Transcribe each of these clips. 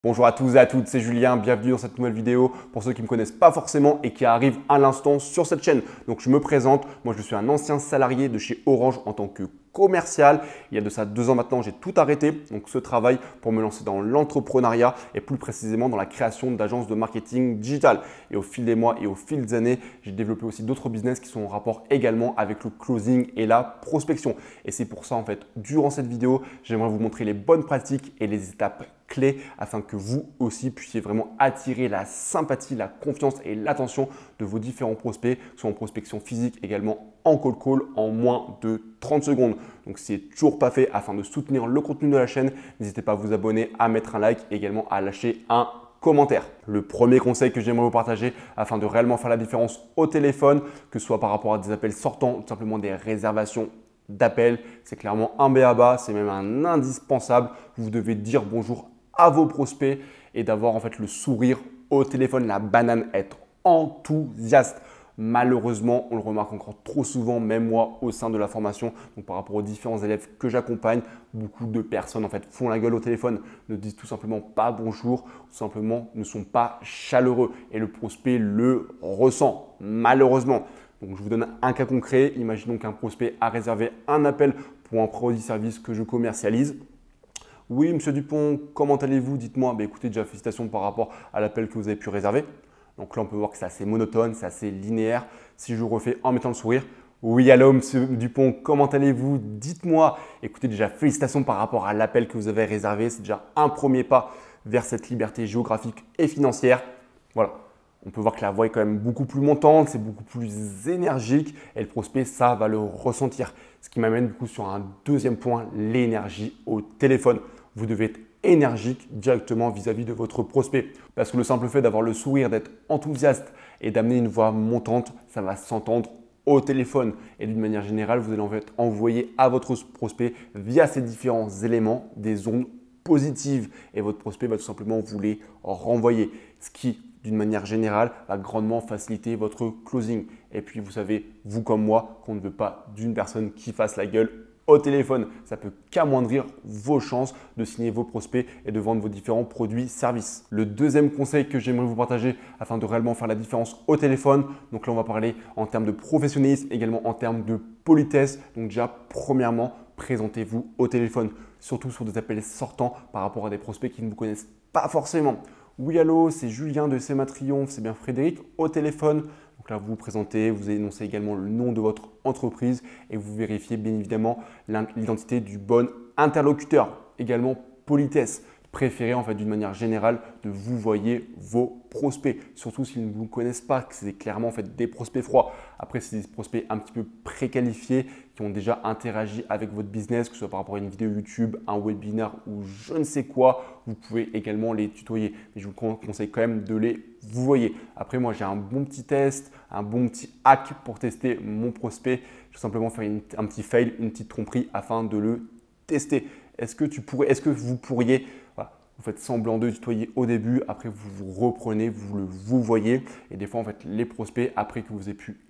Bonjour à tous et à toutes, c'est Julien, bienvenue dans cette nouvelle vidéo pour ceux qui ne me connaissent pas forcément et qui arrivent à l'instant sur cette chaîne. Donc je me présente, moi je suis un ancien salarié de chez Orange en tant que commercial. Il y a de ça 2 ans maintenant, j'ai tout arrêté, donc ce travail pour me lancer dans l'entrepreneuriat et plus précisément dans la création d'agences de marketing digital. Et au fil des mois et au fil des années, j'ai développé aussi d'autres business qui sont en rapport également avec le closing et la prospection. Et c'est pour ça en fait, durant cette vidéo, j'aimerais vous montrer les bonnes pratiques et les étapes clés afin que vous aussi puissiez vraiment attirer la sympathie, la confiance et l'attention de vos différents prospects, soit en prospection physique, également en cold call en moins de 30 secondes. Donc si c'est toujours pas fait, afin de soutenir le contenu de la chaîne, n'hésitez pas à vous abonner, à mettre un like et également à lâcher un commentaire. Le premier conseil que j'aimerais vous partager afin de réellement faire la différence au téléphone, que ce soit par rapport à des appels sortants ou tout simplement des réservations d'appels, c'est clairement un b.a.-ba, c'est même un indispensable. Vous devez dire bonjour à vos prospects et d'avoir en fait le sourire au téléphone, la banane, être enthousiaste. Malheureusement, on le remarque encore trop souvent, même moi au sein de la formation, donc par rapport aux différents élèves que j'accompagne, beaucoup de personnes en fait font la gueule au téléphone, ne disent tout simplement pas bonjour, tout simplement ne sont pas chaleureux et le prospect le ressent malheureusement. Donc je vous donne un cas concret, imaginons qu'un prospect a réservé un appel pour un produit-service que je commercialise. Oui, monsieur Dupont, comment allez-vous? Dites-moi. Écoutez, déjà félicitations par rapport à l'appel que vous avez pu réserver. Donc là, on peut voir que c'est assez monotone, c'est assez linéaire. Si je refais en mettant le sourire. Oui, allô, monsieur Dupont, comment allez-vous? Dites-moi. Écoutez, déjà félicitations par rapport à l'appel que vous avez réservé. C'est déjà un premier pas vers cette liberté géographique et financière. Voilà. On peut voir que la voix est quand même beaucoup plus montante, c'est beaucoup plus énergique et le prospect, ça va le ressentir. Ce qui m'amène du coup sur un deuxième point, l'énergie au téléphone. Vous devez être énergique directement vis-à-vis de votre prospect. Parce que le simple fait d'avoir le sourire, d'être enthousiaste et d'amener une voix montante, ça va s'entendre au téléphone. Et d'une manière générale, vous allez en fait envoyer à votre prospect via ces différents éléments des ondes positives. Et votre prospect va tout simplement vous les renvoyer. Ce qui, d'une manière générale, va grandement faciliter votre closing. Et puis, vous savez, vous comme moi, qu'on ne veut pas d'une personne qui fasse la gueule au téléphone. Ça peut qu'amoindrir vos chances de signer vos prospects et de vendre vos différents produits, services. Le deuxième conseil que j'aimerais vous partager afin de réellement faire la différence au téléphone, donc là on va parler en termes de professionnalisme, également en termes de politesse. Donc déjà, premièrement, présentez-vous au téléphone, surtout sur des appels sortants par rapport à des prospects qui ne vous connaissent pas forcément. Oui, allô, c'est Julien de CMA Triomphe, c'est bien Frédéric au téléphone. Donc là, vous vous présentez, vous énoncez également le nom de votre entreprise et vous vérifiez bien évidemment l'identité du bon interlocuteur. Également, politesse. Préférez en fait d'une manière générale de vous voyer vos prospects, surtout s'ils ne vous connaissent pas, que c'est clairement en fait des prospects froids. Après, c'est des prospects un petit peu préqualifiés qui ont déjà interagi avec votre business, que ce soit par rapport à une vidéo YouTube, un webinaire ou je ne sais quoi. Vous pouvez également les tutoyer, mais je vous conseille quand même de les vous voyez. Après, moi, j'ai un bon petit test, un bon petit hack pour tester mon prospect. Je vais simplement faire un petit fail, une petite tromperie afin de le tester. Est-ce que vous pourriez, voilà, vous faites semblant de tutoyer au début, après vous vous reprenez, vous voyez. Et des fois, en fait, les prospects, après que vous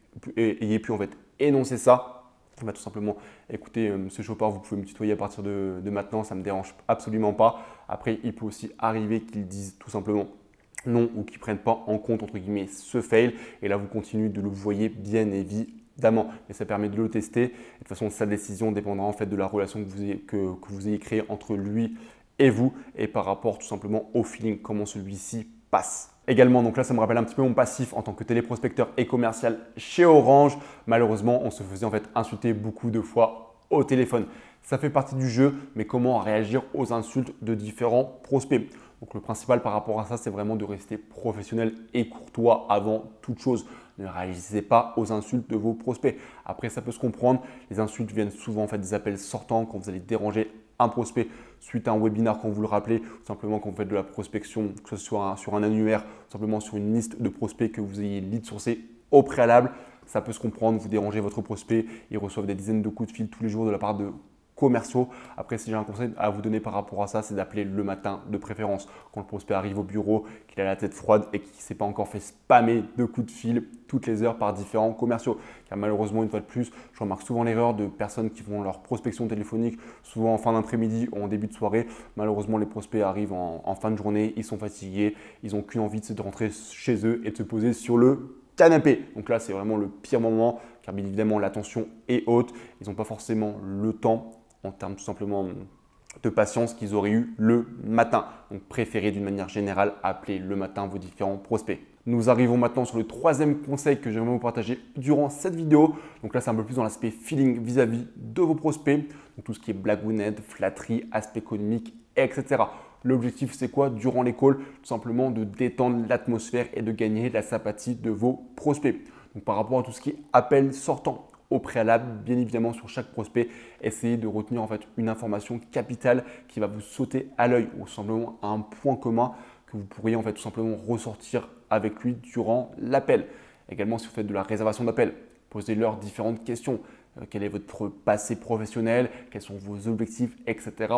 ayez pu en fait énoncer ça, tout simplement, écoutez, monsieur Chopard, vous pouvez me tutoyer à partir de maintenant, ça ne me dérange absolument pas. Après, il peut aussi arriver qu'ils disent tout simplement non ou qui ne prennent pas en compte entre guillemets ce fail et là vous continuez de le voyer bien évidemment mais ça permet de le tester et de toute façon sa décision dépendra en fait de la relation que vous ayez créée entre lui et vous et par rapport tout simplement au feeling comment celui-ci passe. Également, donc là, ça me rappelle un petit peu mon passif en tant que téléprospecteur et commercial chez Orange. Malheureusement, on se faisait en fait insulter beaucoup de fois au téléphone. Ça fait partie du jeu, mais comment réagir aux insultes de différents prospects? Donc le principal par rapport à ça, c'est vraiment de rester professionnel et courtois avant toute chose. Ne réagissez pas aux insultes de vos prospects. Après, ça peut se comprendre. Les insultes viennent souvent en fait des appels sortants quand vous allez déranger un prospect suite à un webinaire quand vous le rappelez, ou simplement quand vous faites de la prospection, que ce soit sur un annuaire, ou simplement sur une liste de prospects que vous ayez lead sourcé au préalable. Ça peut se comprendre, vous dérangez votre prospect, ils reçoivent des dizaines de coups de fil tous les jours de la part de commerciaux. Après, si j'ai un conseil à vous donner par rapport à ça, c'est d'appeler le matin de préférence. Quand le prospect arrive au bureau, qu'il a la tête froide et qu'il ne s'est pas encore fait spammer de coups de fil toutes les heures par différents commerciaux. Car malheureusement, une fois de plus, je remarque souvent l'erreur de personnes qui font leur prospection téléphonique souvent en fin d'après-midi ou en début de soirée. Malheureusement, les prospects arrivent en fin de journée, ils sont fatigués, ils n'ont qu'une envie, c'est de rentrer chez eux et de se poser sur le canapé. Donc là, c'est vraiment le pire moment car bien évidemment, la tension est haute. Ils n'ont pas forcément le temps en termes tout simplement de patience qu'ils auraient eu le matin. Donc, préférez d'une manière générale appeler le matin vos différents prospects. Nous arrivons maintenant sur le troisième conseil que j'aimerais vous partager durant cette vidéo. Donc là, c'est un peu plus dans l'aspect feeling vis-à-vis de vos prospects. Donc tout ce qui est blagounette, flatterie, aspect économique, etc. L'objectif, c'est quoi durant les calls? Tout simplement de détendre l'atmosphère et de gagner la sympathie de vos prospects. Donc par rapport à tout ce qui est appel sortant, au préalable, bien évidemment, sur chaque prospect, essayez de retenir en fait une information capitale qui va vous sauter à l'œil ou simplement un point commun que vous pourriez en fait tout simplement ressortir avec lui durant l'appel. Également, si vous faites de la réservation d'appel, posez-leur différentes questions. Quel est votre passé professionnel? Quels sont vos objectifs, etc.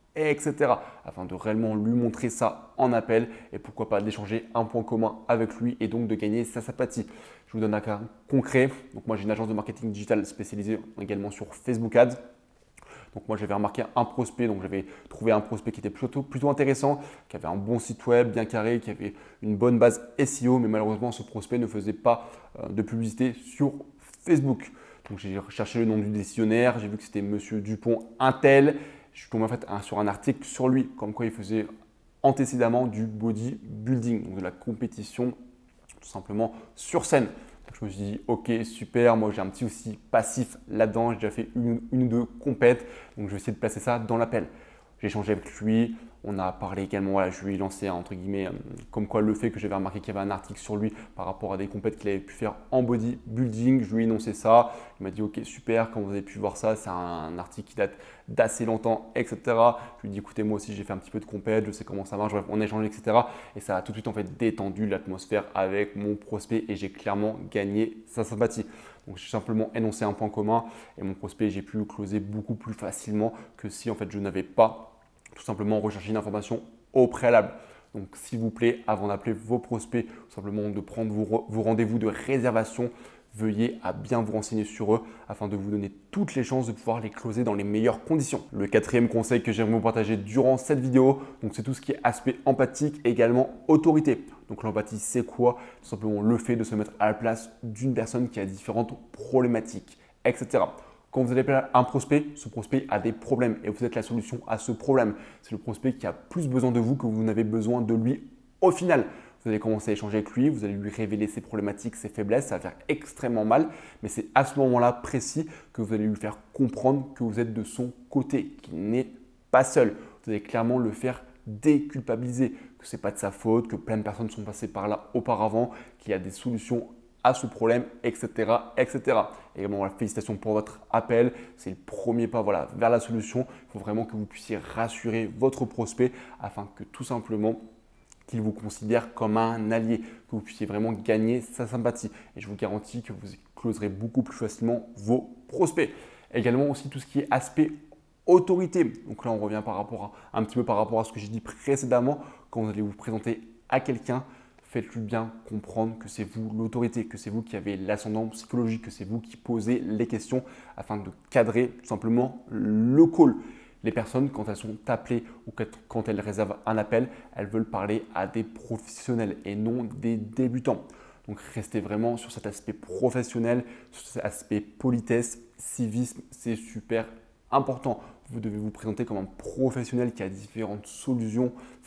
etc. afin de réellement lui montrer ça en appel et pourquoi pas d'échanger un point commun avec lui et donc de gagner sa sympathie. Je vous donne un cas concret. Donc moi, j'ai une agence de marketing digital spécialisée également sur Facebook Ads. Donc moi, j'avais remarqué un prospect, donc j'avais trouvé un prospect qui était plutôt intéressant, qui avait un bon site web bien carré, qui avait une bonne base SEO, mais malheureusement, ce prospect ne faisait pas de publicité sur Facebook. Donc j'ai cherché le nom du décisionnaire, j'ai vu que c'était Monsieur Dupont Intel. Je suis tombé en fait sur un article sur lui, comme quoi il faisait antécédemment du bodybuilding, donc de la compétition tout simplement sur scène. Donc je me suis dit, ok, super, moi j'ai un petit aussi passif là-dedans, j'ai déjà fait une ou deux compètes, donc je vais essayer de placer ça dans l'appel. J'ai échangé avec lui, on a parlé également, voilà, je lui ai lancé entre guillemets comme quoi le fait que j'avais remarqué qu'il y avait un article sur lui par rapport à des compètes qu'il avait pu faire en bodybuilding. Je lui ai énoncé ça, il m'a dit ok super, quand vous avez pu voir ça, c'est un article qui date d'assez longtemps, etc. Je lui ai dit écoutez moi aussi j'ai fait un petit peu de compète, je sais comment ça marche, bref on a échangé, etc. Et ça a tout de suite en fait détendu l'atmosphère avec mon prospect et j'ai clairement gagné sa sympathie. Donc j'ai simplement énoncé un point commun et mon prospect j'ai pu le closer beaucoup plus facilement que si en fait je n'avais pas tout simplement rechercher une information au préalable. Donc s'il vous plaît, avant d'appeler vos prospects, tout simplement de prendre vos rendez-vous de réservation, veuillez à bien vous renseigner sur eux afin de vous donner toutes les chances de pouvoir les closer dans les meilleures conditions. Le quatrième conseil que j'aimerais vous partager durant cette vidéo, c'est tout ce qui est aspect empathique et également autorité. Donc l'empathie, c'est quoi? Tout simplement le fait de se mettre à la place d'une personne qui a différentes problématiques, etc. Quand vous allez appeler un prospect, ce prospect a des problèmes et vous êtes la solution à ce problème. C'est le prospect qui a plus besoin de vous que vous n'avez besoin de lui au final. Vous allez commencer à échanger avec lui, vous allez lui révéler ses problématiques, ses faiblesses, ça va faire extrêmement mal. Mais c'est à ce moment-là précis que vous allez lui faire comprendre que vous êtes de son côté, qu'il n'est pas seul. Vous allez clairement le faire déculpabiliser, que ce n'est pas de sa faute, que plein de personnes sont passées par là auparavant, qu'il y a des solutions à ce problème, etc. etc. Également, voilà, félicitations pour votre appel. C'est le premier pas voilà, vers la solution. Il faut vraiment que vous puissiez rassurer votre prospect afin que tout simplement qu'il vous considère comme un allié, que vous puissiez vraiment gagner sa sympathie. Et je vous garantis que vous closerez beaucoup plus facilement vos prospects. Également aussi tout ce qui est aspect autorité. Donc là, on revient un petit peu par rapport à ce que j'ai dit précédemment. Quand vous allez vous présenter à quelqu'un, faites-lui bien comprendre que c'est vous l'autorité, que c'est vous qui avez l'ascendant psychologique, que c'est vous qui posez les questions afin de cadrer tout simplement le call. Les personnes, quand elles sont appelées ou quand elles réservent un appel, elles veulent parler à des professionnels et non des débutants. Donc restez vraiment sur cet aspect professionnel, sur cet aspect politesse, civisme, c'est super important. Vous devez vous présenter comme un professionnel qui a différentes solutions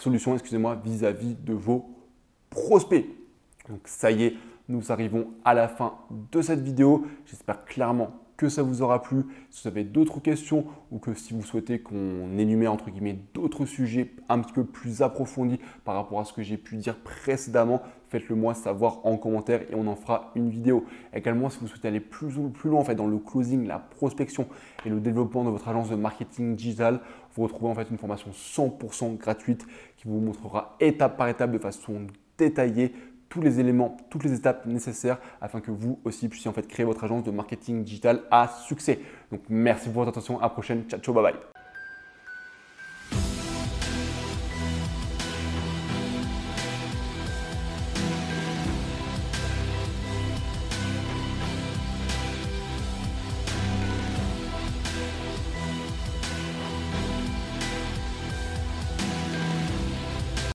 vis-à-vis de vos prospects. Donc ça y est, nous arrivons à la fin de cette vidéo. J'espère clairement que ça vous aura plu. Si vous avez d'autres questions ou que si vous souhaitez qu'on énumère entre guillemets d'autres sujets un petit peu plus approfondis par rapport à ce que j'ai pu dire précédemment, faites-le moi savoir en commentaire et on en fera une vidéo. Également, si vous souhaitez aller plus loin en fait, dans le closing, la prospection et le développement de votre agence de marketing digital, vous retrouvez en fait une formation 100% gratuite qui vous montrera étape par étape de façon détaillée tous les éléments, toutes les étapes nécessaires afin que vous aussi puissiez en fait créer votre agence de marketing digital à succès. Donc merci pour votre attention, à la prochaine, ciao ciao, bye bye.